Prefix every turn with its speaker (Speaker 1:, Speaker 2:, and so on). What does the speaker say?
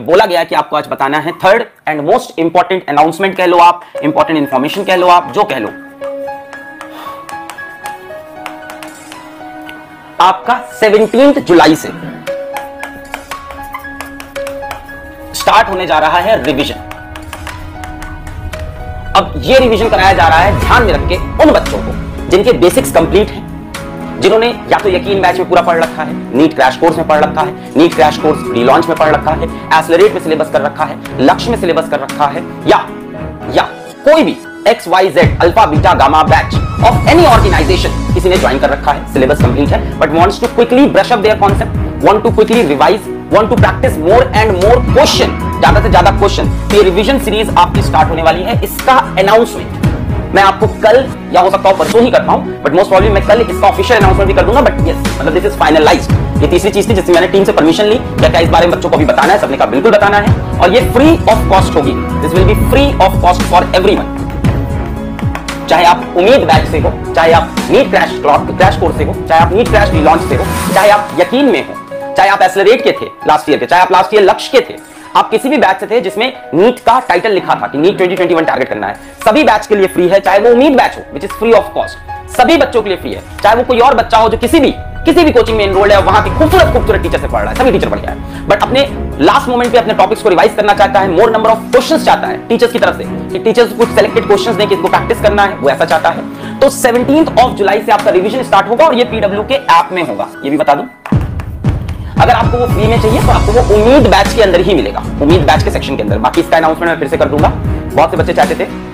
Speaker 1: बोला गया कि आपको आज बताना है third and most important announcement कह लो आप, इंपॉर्टेंट इंफॉर्मेशन कह लो आप, जो कह लो। आपका 17 जुलाई से स्टार्ट होने जा रहा है रिवीजन। अब ये रिवीजन कराया जा रहा है ध्यान में रख के उन बच्चों को जिनके बेसिक्स कंप्लीट हैं, जिन्होंने या तो यकीन बैच में पूरा पढ़ रखा है, नीट क्रैश कोर्स में पढ़ रखा है, नीट क्रैश कोर्स रीलॉन्च में पढ़ रखा है, एक्सेलरेट में सिलेबस कर रखा है, लक्ष्य में सिलेबस कर रखा है, या कोई भी XYZ alpha beta gamma batch of any organisation किसी ने ज्वाइन कर रखा है, सिलेबस कंप्लीट है, but wants to quickly brush up their concept, want to quickly revise, want to practice more and more question, ज्यादा से ज्यादा क्वेश्चन। तो ये रिवीजन सीरीज आपकी स्टार्ट होने वाली है। इसका अनाउंसमेंट मैं आपको कल या हो सकता है परसों ही कर पाऊं, बट मोस्ट प्रॉब्ली मैं कल इसका ऑफिशियल अनाउंसमेंट भी कर दूंगा। बट यस, मतलब दिस इज फाइनलाइज्ड। ये तीसरी चीज थी जिससे मैंने टीम से परमिशन ली, क्या इस बारे में बच्चों को भी बताना है, सबने कहा बिल्कुल बताना है, और ये फ्री ऑफ कॉस्ट होगी। This will be free of cost for everyone, चाहे आप उम्मीद बैच से हो, चाहे आप नीट क्रैश कोर्स से हो, चाहे आप नीट क्रैश लॉन्च से हो, चाहे आप यकीन में हो, चाहे आप एक्सेलरेट के थे लास्ट ईयर के, चाहे आप लास्ट ईयर लक्ष्य के थे, आप किसी भी बैच से थे जिसमें नीट का टाइटल लिखा था कि नीट 2021 टारगेट करना है, सभी बैच के लिए फ्री है। चाहे वो उम्मीद बैच हो which is free of cost, सभी बच्चों के लिए फ्री है। चाहे वो कोई और बच्चा हो जो किसी भी कोचिंग में एनरोल्ड है, वहां की खूबसूरत टीचर से पढ़ रहा है, सभी टीचर बढ़िया है, बट अपने लास्ट मोमेंट पे अपने टॉपिक्स को रिवाइज करना चाहता है, मोर नंबर ऑफ क्वेश्चंस चाहता है टीचर्स की तरफ से, कि टीचर्स कुछ सिलेक्टेड क्वेश्चंस दें कि इसको प्रैक्टिस करना है, वो ऐसा चाहता है। तो 17 जुलाई से आपका रिवीजन स्टार्ट होगा और ये PW के ऐप में होगा, ये भी बता दूं। अगर आपको वो फ्री में चाहिए तो आपको वो उम्मीद बैच के अंदर ही मिलेगा, उम्मीद बैच के सेक्शन के अंदर। बाकी इसका अनाउंसमेंट मैं फिर से कर दूंगा। बहुत से बच्चे चाहते थे